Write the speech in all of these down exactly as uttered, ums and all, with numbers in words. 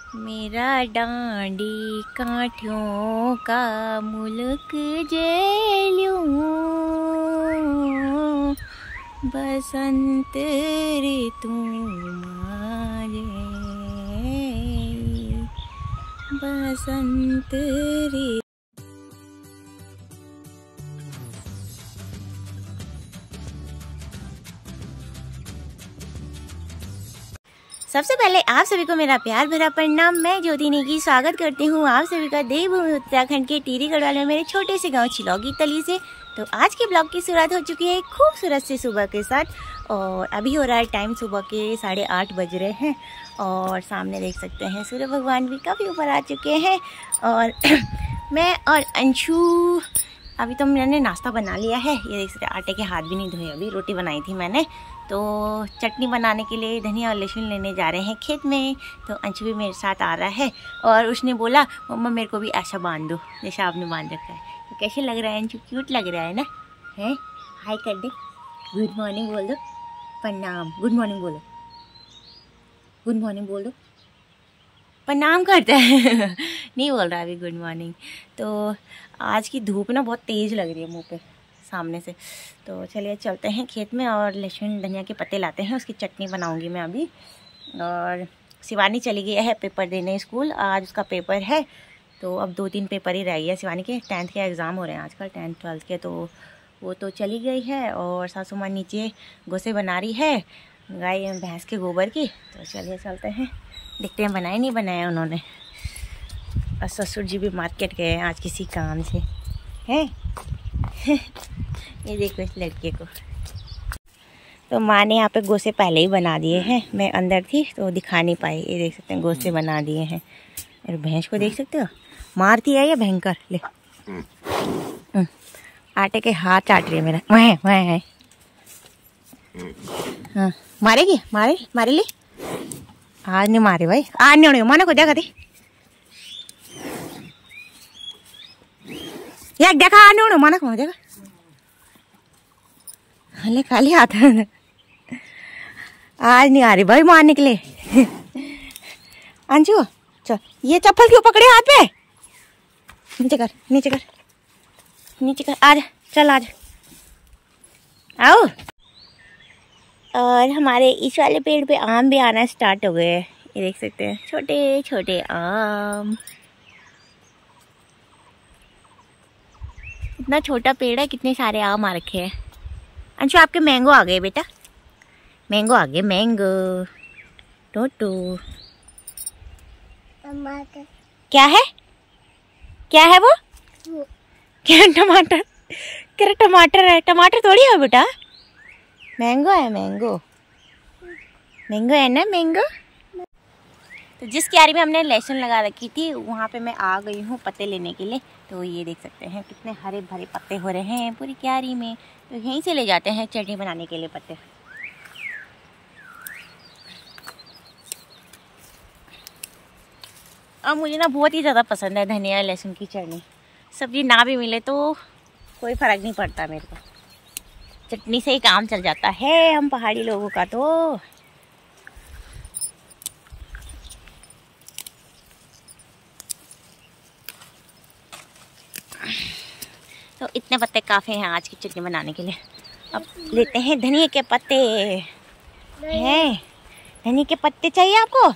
मेरा डांडी काठियों का मुल्क जेलूं, बसंत ऋतु मारे, बसंत ऋतु। सबसे पहले आप सभी को मेरा प्यार भरा प्रणाम। मैं ज्योति नेगी स्वागत करती हूँ आप सभी का देवभूमि उत्तराखंड के टिहरी गढ़वाल में मेरे छोटे से गांव चिलौगी तली से। तो आज के ब्लॉग की शुरुआत हो चुकी है खूबसूरत से सुबह के साथ और अभी हो रहा है टाइम सुबह के साढ़े आठ बज रहे हैं और सामने देख सकते हैं सूर्य भगवान भी काफ़ी ऊपर आ चुके हैं। और मैं और अंशु अभी तो मैंने नाश्ता बना लिया है। ये देख सकते आटे के हाथ भी नहीं धोए, अभी रोटी बनाई थी मैंने। तो चटनी बनाने के लिए धनिया और लहसुन लेने जा रहे हैं खेत में। तो अंशु भी मेरे साथ आ रहा है और उसने बोला मम्मा मेरे को भी ऐसा बांध दो जैसा आपने बांध रखा है। तो कैसे लग रहा है अंशु? क्यूट लग रहा है ना? है हाय कर दे, गुड मॉर्निंग बोल दो, प्रणाम, गुड मॉर्निंग बोलो, गुड मॉर्निंग बोल दो, प्रणाम करता है नहीं बोल रहा अभी गुड मॉर्निंग। तो आज की धूप ना बहुत तेज़ लग रही है मुंह पे सामने से। तो चलिए चलते हैं खेत में और लहसुन धनिया के पत्ते लाते हैं, उसकी चटनी बनाऊंगी मैं अभी। और शिवानी चली गई है पेपर देने स्कूल, आज उसका पेपर है। तो अब दो तीन पेपर ही रह गए शिवानी के, टेंथ के एग्ज़ाम हो रहे हैं आजकल, टेंथ ट्वेल्थ के। तो वो तो चली गई है और सासू माँ नीचे गोसे बना रही है गाय भैंस के गोबर की। तो चलिए चलते हैं देखते हैं बनाए नहीं बनाए उन्होंने। और ससुर जी भी मार्केट गए हैं आज किसी काम से हैं ये देखो इस लड़के को। तो माँ ने यहाँ पे गोसे पहले ही बना दिए हैं, मैं अंदर थी तो दिखा नहीं पाई। ये देख सकते हैं गोसे बना दिए हैं। और भैंस को देख सकते हो मारती है या भयंकर। ले आटे के हाथ चाट रही है मेरा, वह वह है। हाँ मारेगी, मारे मारे ले। आज नहीं मारे भाई, आज नहीं माने को देखा थी यार, देखा आज नहीं माना को देखा हले खाली हाथ आज नहीं आ रही भाई मारने के लिए। अंशु चल ये चप्पल क्यों पकड़े हाथ पे, नीचे कर नीचे कर नीचे कर, आजा चल आजा आओ। और हमारे इस वाले पेड़ पे आम भी आना स्टार्ट हो गए हैं, ये देख सकते हैं छोटे छोटे आम। इतना छोटा पेड़ है, कितने सारे आम आ रखे हैं। अंशु आपके मैंगो आ गए बेटा, मैंगो आ गए, मैंगो टोटो। टमाटर क्या है, क्या है वो, वो। क्या टमाटर, क्या टमाटर है? टमाटर थोड़ी है बेटा, मैंगो है, मैंगो मैंगो है ना, मैंगो। तो जिस क्यारी में हमने लहसुन लगा रखी थी वहाँ पे मैं आ गई हूँ पत्ते लेने के लिए। तो ये देख सकते हैं कितने हरे भरे पत्ते हो रहे हैं पूरी क्यारी में। तो यहीं से ले जाते हैं चटनी बनाने के लिए पत्ते। और मुझे ना बहुत ही ज़्यादा पसंद है धनिया लहसुन की चटनी। सब्जी ना भी मिले तो कोई फ़र्क नहीं पड़ता मेरे को, चटनी से ही काम चल जाता है हम पहाड़ी लोगों का। तो तो इतने पत्ते काफ़ी हैं आज की चटनी बनाने के लिए। अब लेते हैं धनिया के पत्ते। हैं धनिया के पत्ते चाहिए आपको?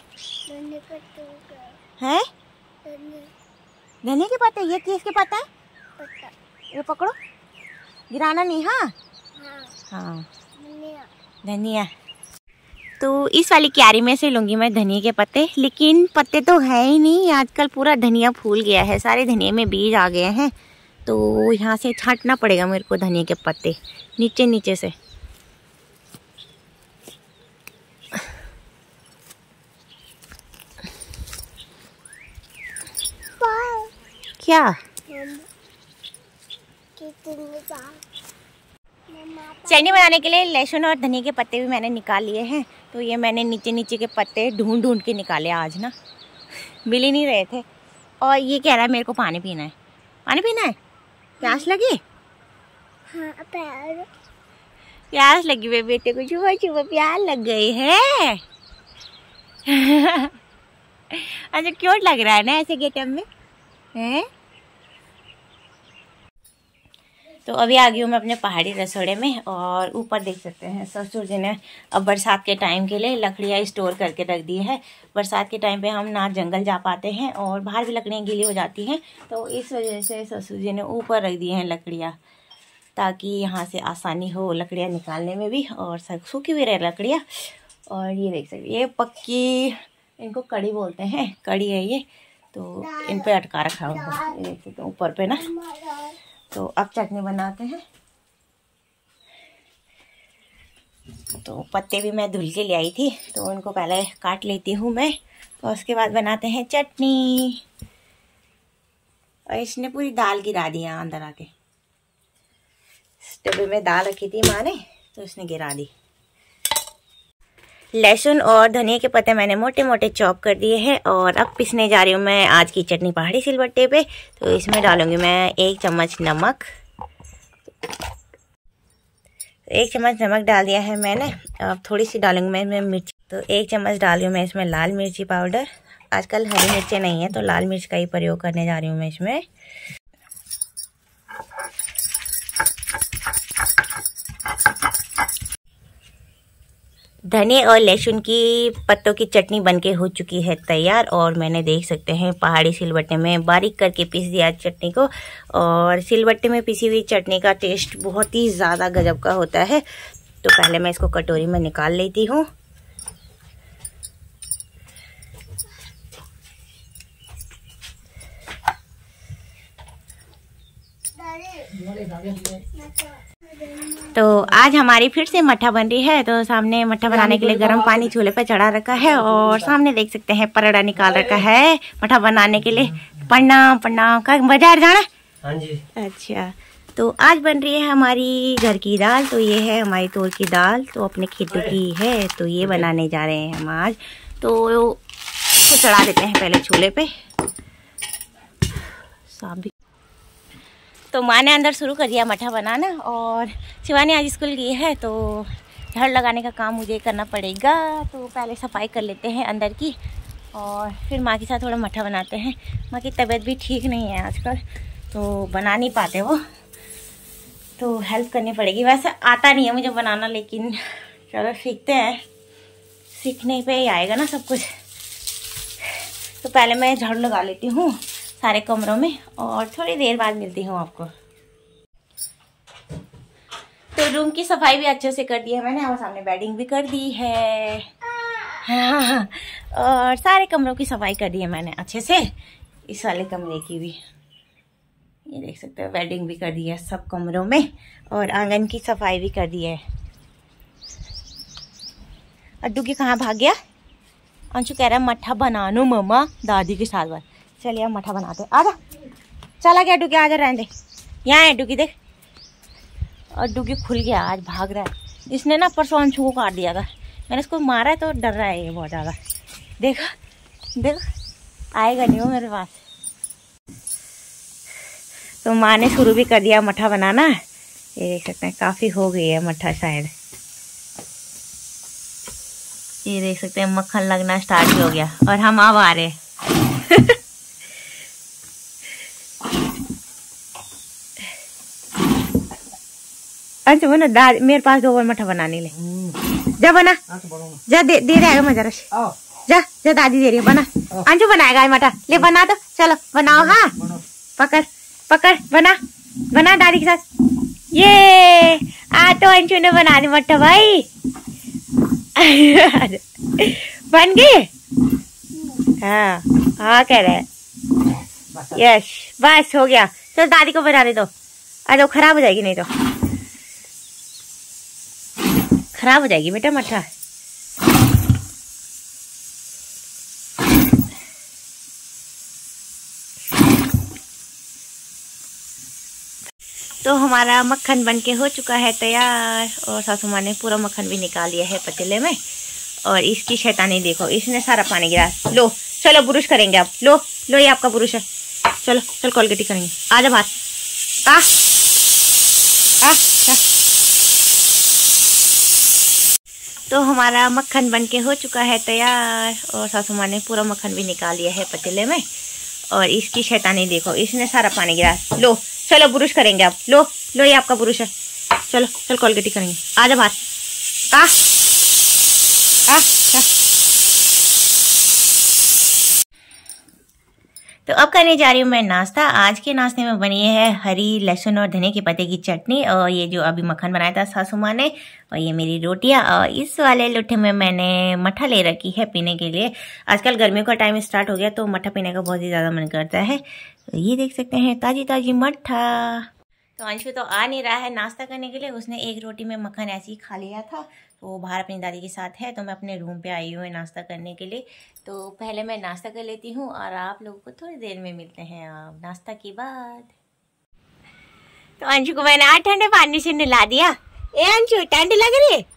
हैं धनिया के पत्ते, ये किसके पत्ता है? ये पकड़ो, गिराना नहीं। हाँ हाँ धनिया। तो इस वाली क्यारी में से लूँगी मैं धनिया के पत्ते, लेकिन पत्ते तो है ही नहीं आजकल, पूरा धनिया फूल गया है, सारे धनिया में बीज आ गए हैं। तो यहाँ से छांटना पड़ेगा मेरे को धनिया के पत्ते नीचे नीचे से। क्या चटनी बनाने के लिए लहसुन और धनिया के पत्ते भी मैंने निकाल लिए हैं। तो ये मैंने नीचे नीचे के पत्ते ढूंढ ढूंढ के निकाले आज ना, मिल ही नहीं रहे थे। और ये कह रहा है मेरे को पानी पीना है, पानी पीना है, प्यास लगी? हाँ प्यास प्यास लगी मेरे बेटे को, चुपा चुपा प्यास लग गई है अच्छा क्यूट लग रहा है ना ऐसे गेटअप में हैं। तो अभी आ गई हूँ मैं अपने पहाड़ी रसोड़े में और ऊपर देख सकते हैं ससुर जी ने अब बरसात के टाइम के लिए लकड़ियाँ स्टोर करके रख दी है। बरसात के टाइम पे हम ना जंगल जा पाते हैं और बाहर भी लकड़ियाँ गीली हो जाती हैं, तो इस वजह से ससुर जी ने ऊपर रख दी हैं लकड़ियाँ ताकि यहाँ से आसानी हो लकड़ियाँ निकालने में भी और सूखी भी रहे लकड़ियाँ। और ये देख सकते ये पक्की, इनको कड़ी बोलते हैं, कड़ी है ये, तो इन पे अटका रखा हुआ है, ये देख सकते ऊपर पे ना। तो अब चटनी बनाते हैं। तो पत्ते भी मैं धुल के ले आई थी, तो उनको पहले काट लेती हूँ मैं और उसके बाद बनाते हैं चटनी। और इसने पूरी दाल गिरा दी यहाँ अंदर आके, डब्बे में दाल रखी थी माँ ने तो उसने गिरा दी। लहसुन और धनिया के पत्ते मैंने मोटे मोटे चॉप कर दिए हैं और अब पिसने जा रही हूँ मैं आज की चटनी पहाड़ी सिलबट्टे पे। तो इसमें डालूंगी मैं एक चम्मच नमक, एक चम्मच नमक डाल दिया है मैंने। अब थोड़ी सी डालूंगी मैं इसमें मिर्च, तो एक चम्मच डाल रही हूँ मैं इसमें लाल मिर्ची पाउडर। आजकल हरी मिर्चें नहीं है तो लाल मिर्च का ही प्रयोग करने जा रही हूँ मैं इसमें। धनिया और लहसुन की पत्तों की चटनी बनके हो चुकी है तैयार और मैंने देख सकते हैं पहाड़ी सिलबट्टे में बारीक करके पीस दिया चटनी को। और सिलबट्टे में पिसी हुई चटनी का टेस्ट बहुत ही ज़्यादा गजब का होता है। तो पहले मैं इसको कटोरी में निकाल लेती हूँ। तो आज हमारी फिर से मट्ठा बन रही है। तो सामने मट्ठा बनाने के लिए गर्म पानी चूल्हे पे चढ़ा रखा है और सामने देख सकते हैं पराठा निकाल रखा है मट्ठा बनाने के लिए। प्रणाम प्रणाम, का बाजार जाना? हाँ जी। अच्छा, तो आज बन रही है हमारी घर की दाल। तो ये है हमारी तोर की दाल, तो अपने खेतों की है, तो ये बनाने जा रहे हैं हम आज। तो इसको चढ़ा देते हैं पहले चूल्हे पे। साबित तो माँ ने अंदर शुरू कर दिया मट्ठा बनाना और शिवानी आज स्कूल गई है तो झाड़ लगाने का काम मुझे करना पड़ेगा। तो पहले सफाई कर लेते हैं अंदर की और फिर माँ के साथ थोड़ा मट्ठा बनाते हैं। माँ की तबीयत भी ठीक नहीं है आजकल, तो बना नहीं पाते वो, तो हेल्प करनी पड़ेगी। वैसे आता नहीं है मुझे बनाना, लेकिन चलो सीखते हैं, सीखने पे ही आएगा ना सब कुछ। तो पहले मैं झाड़ू लगा लेती हूँ सारे कमरों में और थोड़ी देर बाद मिलती हूँ आपको। तो रूम की सफाई भी अच्छे से कर दी है मैंने और सामने बेडिंग भी कर दी है। हाँ, और सारे कमरों की सफाई कर दी है मैंने अच्छे से, इस वाले कमरे की भी। ये देख सकते हो बेडिंग भी कर दी है सब कमरों में और आंगन की सफाई भी कर दी है। अड्डू की कहाँ भाग गया? अंशु कह रहा है मट्ठा बना लो मम्मा दादी के साथ बात। चलिए हम मट्ठा बनाते हैं, आजा। चला गया डुकी, आजा रहने दे। यहाँ है डुकी, देख। और डुकी खुल गया, आज भाग रहा है। इसने ना परसों अंशु को काट दिया था, मैंने इसको मारा है तो डर रहा है ये बहुत ज़्यादा। देखा देखो आएगा नहीं वो मेरे पास। तो माँ ने शुरू भी कर दिया मट्ठा बनाना। ये देख सकते हैं काफ़ी हो गई है मट्ठा शायद। ये देख सकते हैं मक्खन लगना स्टार्ट हो गया और हम अब आ रहे हैं। अच्छा बना दाद मेरे पास दो बार मट्ठा बनाने ले जा, बना जा, दे दे रहेगा मजा रश जा जा, दादी दे रही है, बना। अंशु बनाएगा मट्ठा, ले बना दो, चलो बनाओ। हाँ पकड़ पकड़, बना बना दादी के साथ। ये आ तो अंशु ने बना दी मट्ठा भाई। बन गई? हाँ हाँ कह रहे हैं। यस बस हो गया, चल दादी को बना दे दो। अरे खराब हो जाएगी, नहीं तो खराब हो जाएगी बेटा मट्ठा। तो हमारा मक्खन बनके हो चुका है तैयार और सासू माँ ने पूरा मक्खन भी निकाल लिया है पतीले में। और इसकी शैतानी देखो, इसने सारा पानी गिरा। लो चलो बुरुश करेंगे अब, लो लो ये आपका बुरुश है, चलो चल कोलगेटी करेंगे। आजा बाहर, आ आ, आ। तो हमारा मक्खन बन के हो चुका है तैयार और सासू माँ ने पूरा मक्खन भी निकाल लिया है पतीले में। और इसकी शैतानी देखो, इसने सारा पानी गिरा। लो चलो बुरुश करेंगे आप। लो लो ये आपका बुरुश है। चलो चल कोलगेटी करेंगे। आ जा बाहर। आ आ तो अब करने जा रही हूँ मैं नाश्ता। आज के नाश्ते में बनी है हरी लहसुन और धनिया के पत्ते की चटनी और ये जो अभी मक्खन बनाया था सासू माँ ने, और ये मेरी रोटियां। और इस वाले लोटे में मैंने मट्ठा ले रखी है पीने के लिए। आजकल गर्मियों का टाइम स्टार्ट हो गया तो मट्ठा पीने का बहुत ही ज़्यादा मन करता है। तो ये देख सकते हैं ताजी ताजी मट्ठा। तो अंशु तो आ नहीं रहा है नाश्ता करने के लिए, उसने एक रोटी में मक्खन ऐसे ही खा लिया था। तो वो बाहर अपनी दादी के साथ है, तो मैं अपने रूम पे आई हूँ नाश्ता करने के लिए। तो पहले मैं नाश्ता कर लेती हूँ और आप लोगों को थोड़ी देर में मिलते हैं आप नाश्ता के बाद। तो अंशु को मैंने आज ठंडे पानी से नहला दिया। ए अंशु ठंड लग रही है?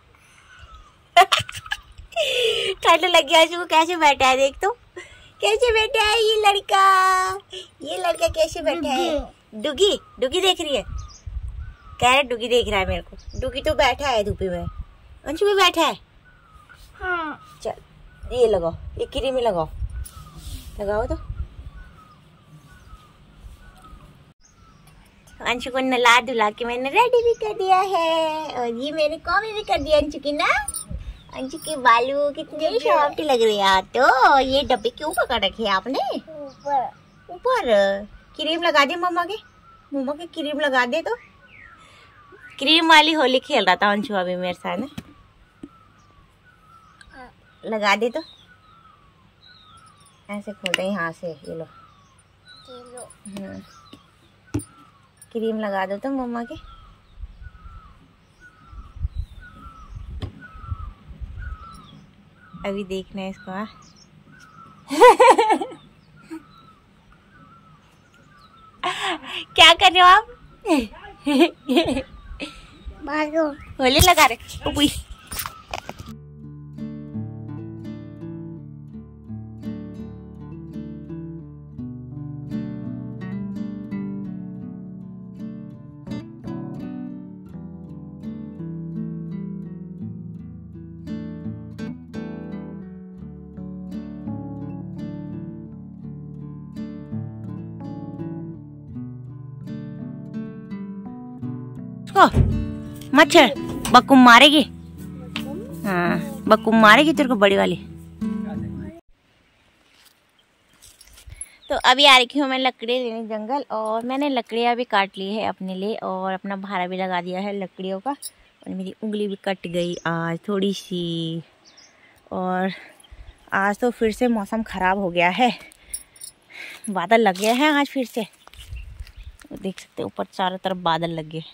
ठंड लग गया अंशु को। कैसे बैठा है देख तो, कैसे बैठा है ये लड़का। ये लड़का कैसे बैठा है? डुगी डुगी देख रही है, कह रहे डुगी देख रहा है मेरे को। डुगी तो बैठा है धूपी में। अंशु भी बैठा है। हाँ चल ये लगाओ, ये क्रीम में लगाओ, लगाओ तो। अंशु को नला धुला के मैंने रेडी भी कर दिया है और ये मैंने कॉमी भी कर दिया अंशु की ना। अंशु के बालों कितने सॉफ्ट लग रहे हैं। तो ये डब्बे क्यों पकड़ रखे हैं आपने? ऊपर ऊपर क्रीम लगा दे मम्मा के, मम्मा के क्रीम लगा दे। तो क्रीम वाली होली खेल रहा था अंशु अभी मेरे साथ ना। लगा दे तो ऐसे खोलते हैं यहाँ से। ये लो क्रीम लगा दो तो मम्मा के। अभी देखना है इसको। क्या कर रहे हो आप? होली लगा रहे। मच्छर बकुम मारेगी। हाँ बकुम मारेगी तेरे को बड़ी वाली। तो अभी आ रही हूँ मैं लकड़ी लेने जंगल और मैंने लकड़ियाँ भी काट ली है अपने लिए और अपना भाड़ा भी लगा दिया है लकड़ियों का। और मेरी उंगली भी कट गई आज थोड़ी सी। और आज तो फिर से मौसम ख़राब हो गया है, बादल लग गए हैं आज फिर से। देख सकते ऊपर चारों तरफ बादल लग गए।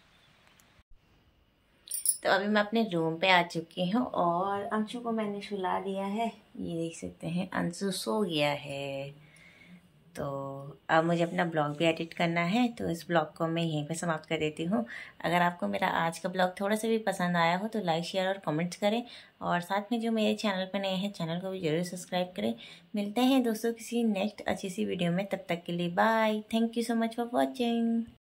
तो अभी मैं अपने रूम पे आ चुकी हूँ और अंशु को मैंने सुला दिया है। ये देख सकते हैं अंशु सो गया है। तो अब मुझे अपना ब्लॉग भी एडिट करना है, तो इस ब्लॉग को मैं यहीं पे समाप्त कर देती हूँ। अगर आपको मेरा आज का ब्लॉग थोड़ा सा भी पसंद आया हो तो लाइक शेयर और कमेंट्स करें और साथ में जो मेरे चैनल पर नए हैं चैनल को भी जरूर सब्सक्राइब करें। मिलते हैं दोस्तों किसी नेक्स्ट अच्छी सी वीडियो में, तब तक के लिए bye. Thank you so much for watching.